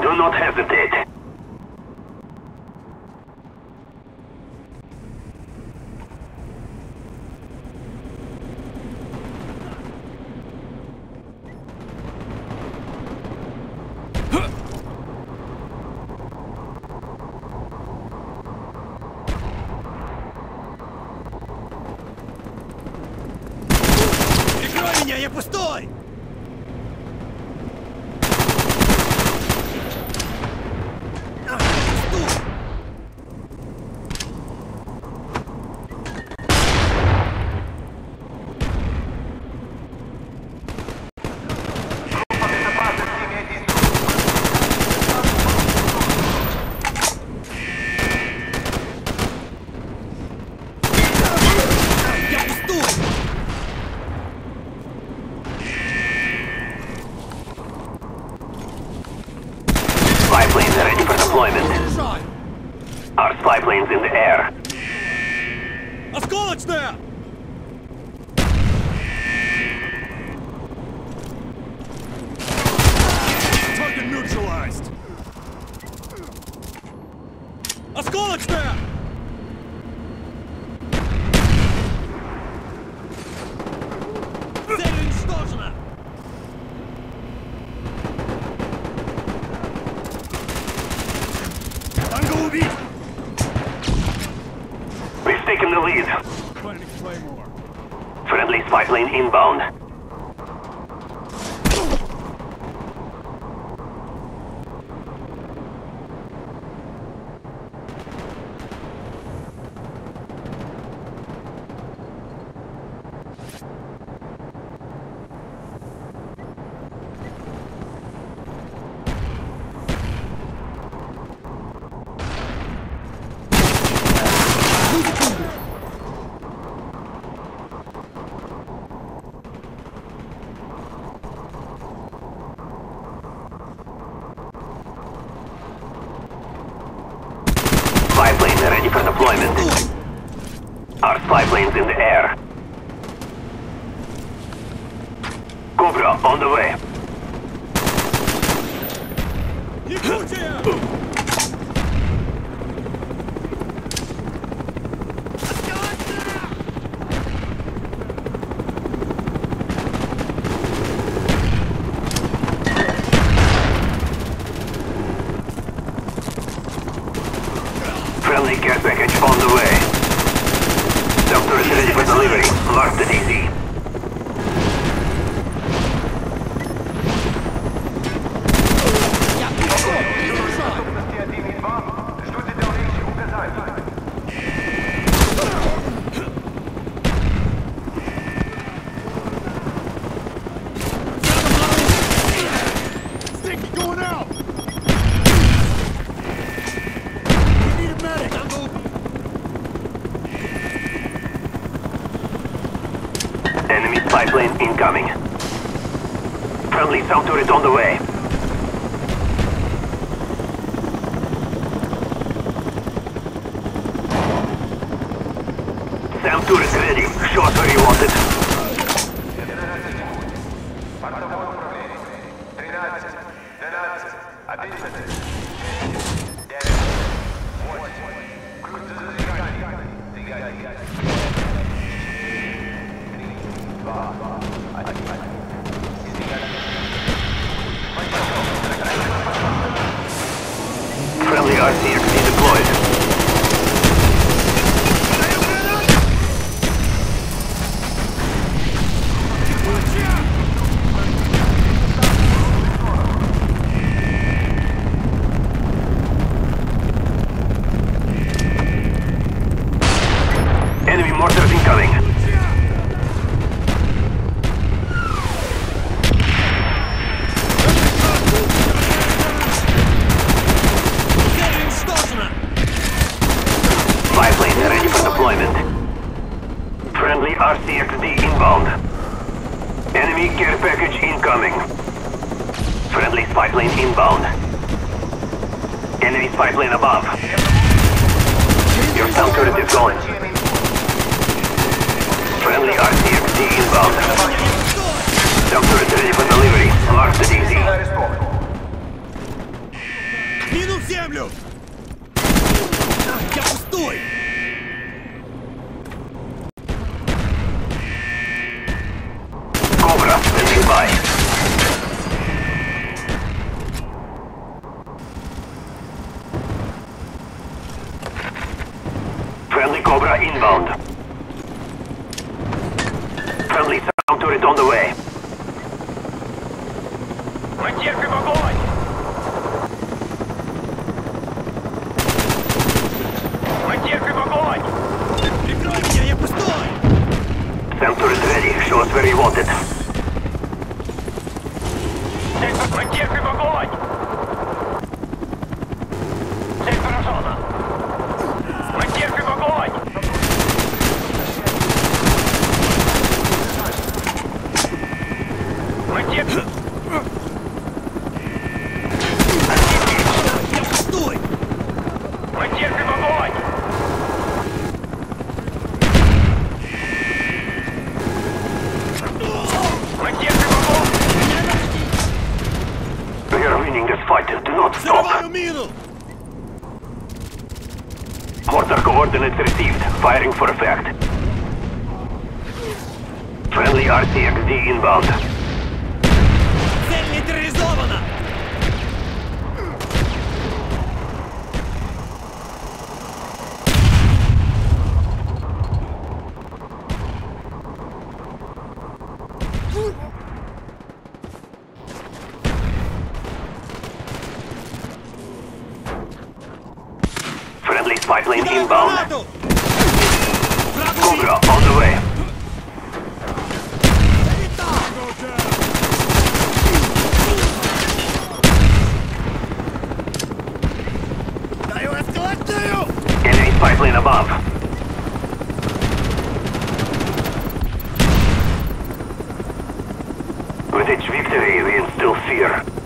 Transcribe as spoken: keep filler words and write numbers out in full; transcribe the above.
Do not hesitate. Прикрой меня, я пустой! Spy planes are ready for deployment. Our spy planes in the air. Осколочная! Target neutralized! Осколочная! Цель уничтожена! Танго убит! We've taken the lead. Planning Claymore. Friendly spy plane inbound. Spy planes are ready for deployment. Our spy planes in the air. Cobra on the way. Якутия! Friendly care package on the way. Doctor is ready for delivery. Mark the D C. Sticky going out! We need a medic! I'm moving! Enemy spy plane incoming. Friendly sound turret on the way. Sam turret ready. Show us where you want it. Friendly R C X D deployed. Enemy mortars incoming. Spy plane ready for deployment. Friendly R C X D inbound. Enemy care package incoming. Friendly spy plane inbound. Enemy spy plane above. Your sound turret is going. Friendly R C X D inbound. Sound turret ready for delivery. Mark the D C. Мы терпим огонь! Мы терпим огонь! Прикрой меня, я пустой! Center is ready. Show us where you want it. Сектор, мы терпим огонь! Сектор Озона! Мы терпим огонь! Мы терпим... Я пустой! Мы терпим огонь! Мы терпим огонь! We are winning this fight. Do not stop. Взрываю мину! Order coordinates received. Firing for effect. Friendly ар си экс ди inbound. Цель нейтрализована! Friendly spy plane Кидаю inbound. гранату! Враг убит! Cobra on the way. Go down! Даю эскалацию! Enemy spy plane above. With each victory, we instill fear.